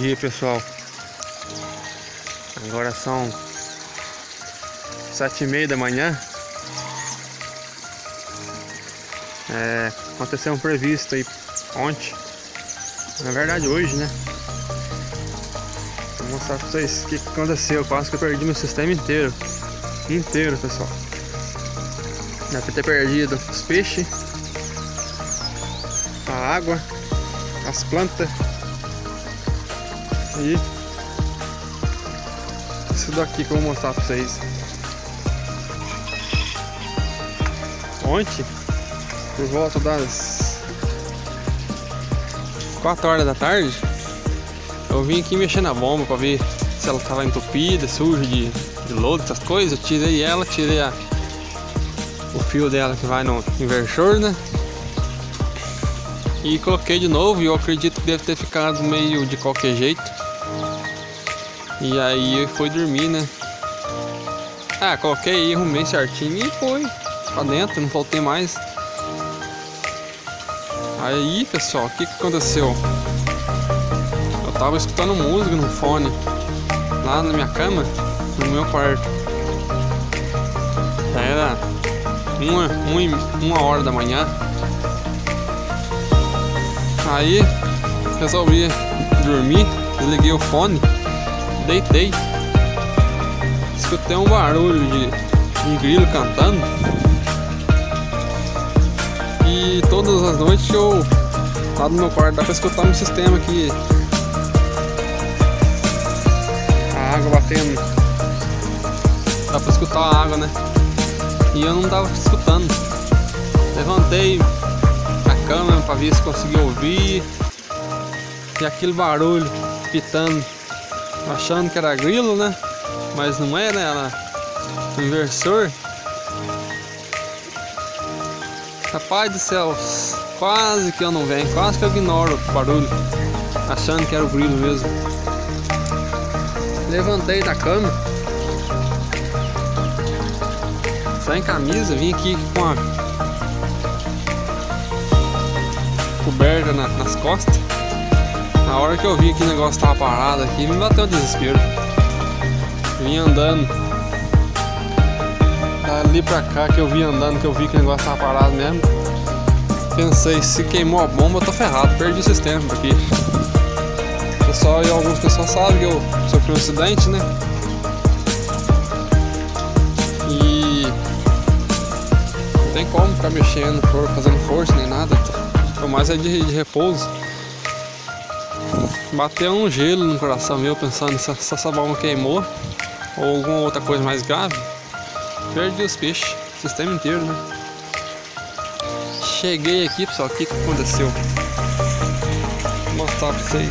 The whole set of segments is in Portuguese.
dia, pessoal. Agora são 7h30 da manhã. Aconteceu um previsto aí ontem, na verdade hoje, né? Vou mostrar pra vocês o que aconteceu. Quase que eu perdi meu sistema inteiro, pessoal. Dá pra ter perdido os peixes, a água, as plantas e isso daqui que eu vou mostrar pra vocês. Ontem, por volta das 4 horas da tarde, eu vim aqui mexer na bomba pra ver se ela tava entupida, suja de lodo, essas coisas. Eu tirei ela, o fio dela que vai no inversor, né? E coloquei de novo, e eu acredito que deve ter ficado meio de qualquer jeito. E aí eu fui dormir, né? Coloquei aí, arrumei certinho e foi pra dentro, não voltei mais. Aí, pessoal, o que aconteceu? Eu tava escutando música no fone lá na minha cama, no meu quarto. Já era 1 hora da manhã. Aí resolvi dormir, desliguei o fone, deitei, escutei um barulho de grilo cantando. E todas as noites lá do meu quarto dá pra escutar no sistema aqui, a água batendo, dá pra escutar a água, né? E eu não tava escutando. Levantei a câmera pra ver se conseguia ouvir, e aquele barulho pitando, achando que era grilo, né? Mas não era, era um inversor. Rapaz do céu, quase que eu não venho, quase que eu ignoro o barulho, achando que era o grilo mesmo. Levantei da cama, sem camisa, vim aqui com a coberta nas costas. Na hora que eu vi que o negócio tava parado aqui, me bateu o desespero. Vim andando dali pra cá, que eu vi andando, que eu vi que o negócio tava parado mesmo. Pensei, se queimou a bomba, eu tô ferrado, perdi o sistema aqui. Pessoal, e algumas pessoas sabem que eu sofri um acidente, né? E não tem como ficar mexendo, fazendo força nem nada. Tô mais é de repouso. Bateu um gelo no coração meu, pensando se essa bomba queimou ou alguma outra coisa mais grave. Perdi os peixes, o sistema inteiro, né? Cheguei aqui, pessoal, o que aconteceu? Vou mostrar pra vocês.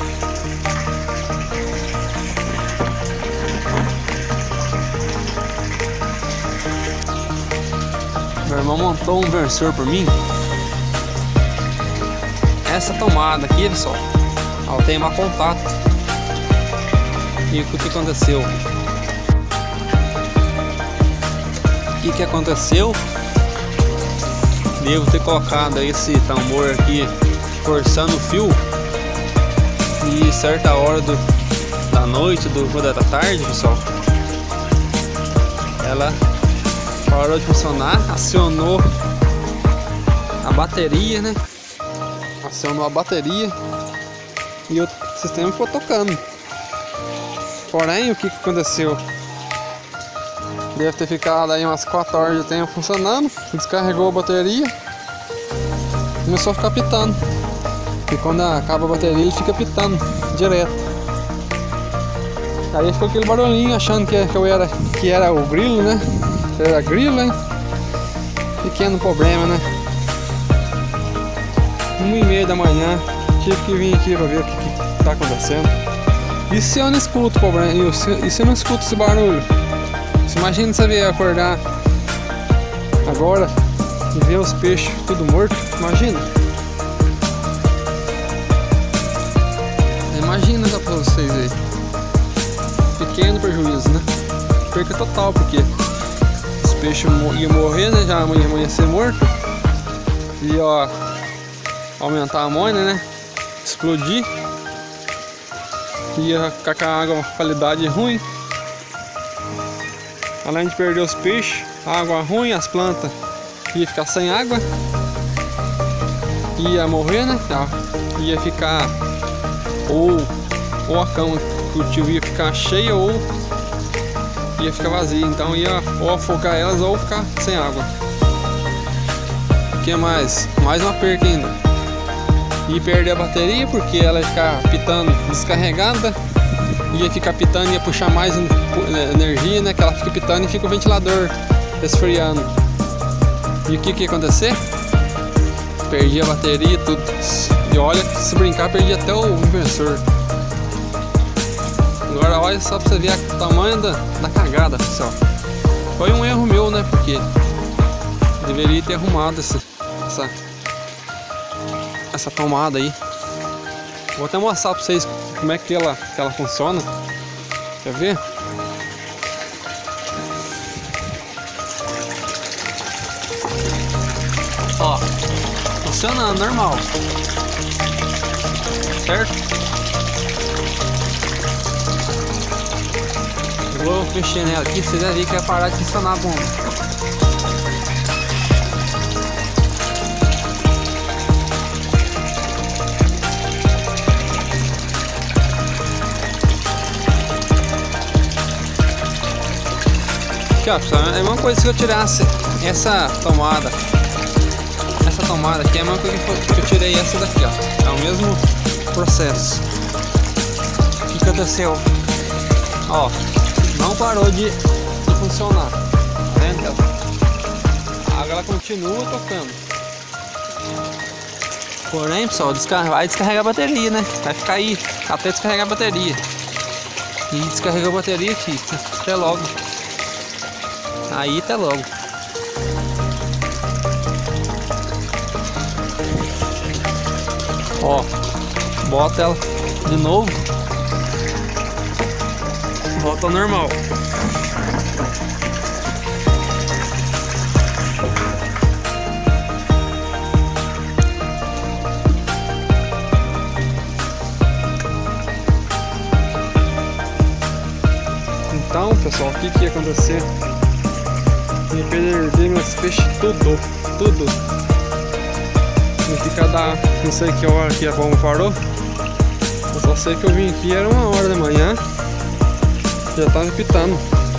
Meu irmão montou um inversor por mim. Essa tomada aqui, pessoal, ela tem má contato. E o que aconteceu? O que aconteceu? Devo ter colocado esse tambor aqui forçando o fio, e certa hora da noite, da tarde, pessoal, ela parou de funcionar, acionou a bateria, né? Acionou a bateria e o sistema ficou tocando. Porém, o que aconteceu? Deve ter ficado aí umas 4 horas de tempo funcionando, descarregou a bateria, começou a ficar pitando. E quando acaba a bateria, ele fica pitando direto. Aí ficou aquele barulhinho, achando que era o grilo, né? Era grilo, hein? Pequeno problema, né? 1h30 da manhã, tive que vir aqui pra ver o que tá acontecendo. E se eu não escuto o problema? E se eu não escuto esse barulho? Imagina você ver acordar agora e ver os peixes tudo morto. Imagina só pra vocês aí. Pequeno prejuízo, né? Perca total, porque os peixes iam morrer, né? Já amanhã ia ser morto. E ó, aumentar a amônia, né? Explodir. ia ficar com a água uma qualidade ruim. Além de perder os peixes, água ruim, as plantas ia ficar sem água, ia morrer, né? Ia ficar ou a cama do cultivo ia ficar cheia ou ia ficar vazia, então ia ou afogar elas ou ficar sem água. O que mais? Mais uma perca ainda. Ia perder a bateria porque ela ia ficar pitando descarregada, ia ficar pitando, ia puxar mais energia, né? Que ela fica pitando e fica o ventilador esfriando. E o que ia acontecer? Perdi a bateria e tudo. E olha, se brincar, perdi até o inversor. Agora olha só pra você ver o tamanho da cagada, pessoal. Foi um erro meu, né? Porque deveria ter arrumado essa tomada aí. Vou até mostrar pra vocês como é que ela funciona. Quer ver? Ó, funciona normal, certo? Eu vou mexer nela aqui, vocês vão ver que vai parar de funcionar a bomba. Aqui, ó, pessoal, é a mesma coisa se eu tirasse essa tomada aqui, é a mesma coisa que eu tirei essa daqui, ó. É o mesmo processo. O que aconteceu? Ó, não parou de funcionar, tá vendo? A água ela continua tocando. Porém, pessoal, vai descarregar a bateria, né? Vai ficar aí até descarregar a bateria. E descarregou a bateria aqui. Até logo. Aí até logo. Ó, bota ela de novo. Volta ao normal. Então, pessoal, o que ia acontecer? Ia perder meus peixes tudo. Fica não sei que hora que a bomba parou. Eu só sei que eu vim aqui, era 1h da manhã. Já tava pitando.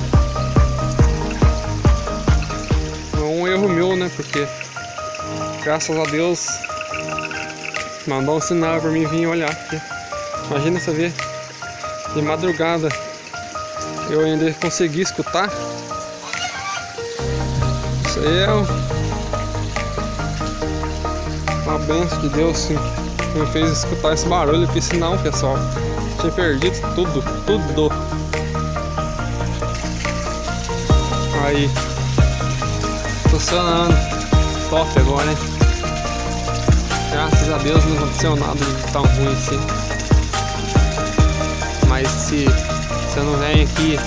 É um erro meu, né? Porque graças a Deus mandou um sinal pra mim vir olhar. Porque imagina você ver de madrugada eu ainda consegui escutar. Isso aí é uma benção de Deus, sim, que me fez escutar esse barulho, porque senão, pessoal, tinha perdido tudo. Aí, funcionando, top agora, né? Graças a Deus não aconteceu nada de tão ruim assim. Mas se você não vem aqui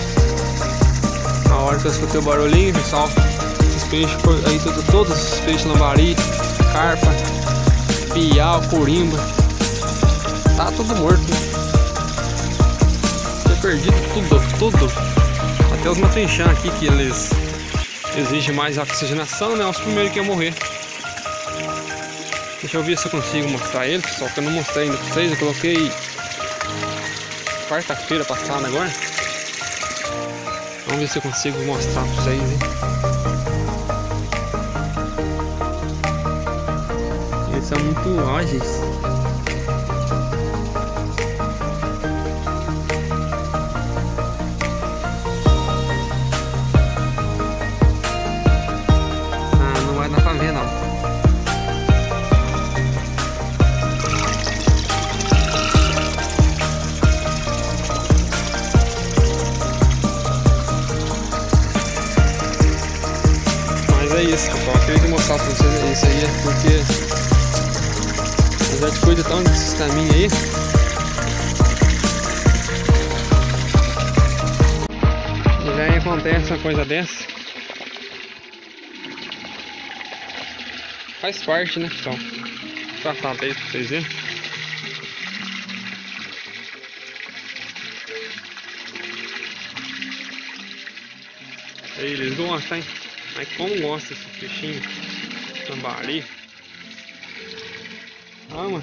na hora que eu escutei o barulhinho, pessoal, esses peixes aí, todos os peixes lambari, carpa, piau, corimba, tá tudo morto, né? Tinha perdido tudo. Até os matrinchãs aqui, que eles exigem mais oxigenação, né? Os primeiros que iam morrer. Deixa eu ver se eu consigo mostrar ele, pessoal, que eu não mostrei ainda pra vocês. Eu coloquei quarta-feira passada agora. Vamos ver se eu consigo mostrar pra vocês, hein? Eles são muito ágeis. Não vai dar pra ver, não. Mas é isso, pessoal. Eu queria mostrar pra vocês isso aí, porque a gente cuida tão desses caminhos aí. E aí acontece uma coisa dessa. Faz parte, né, pessoal? Vou passar aí pra vocês verem. Aí, eles gostam, hein? Mas como gosta esse peixinho? Tambari. Ama.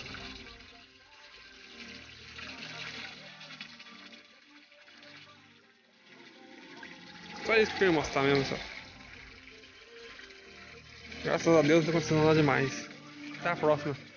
Só isso que eu queria mostrar mesmo, só. Graças a Deus não tá acontecendo nada demais. Até a próxima.